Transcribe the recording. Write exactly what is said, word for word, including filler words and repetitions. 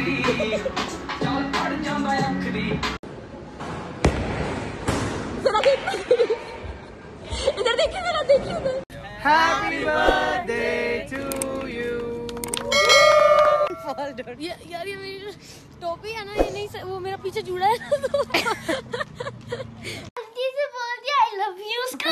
इधर देखिए, जरा देखिए इधर। Happy birthday to you। ये यार ये मेरी टोपी है ना, ये नहीं, वो मेरा पीछे जुड़ा है ना तो से बोल दिया आई लव यू उसका।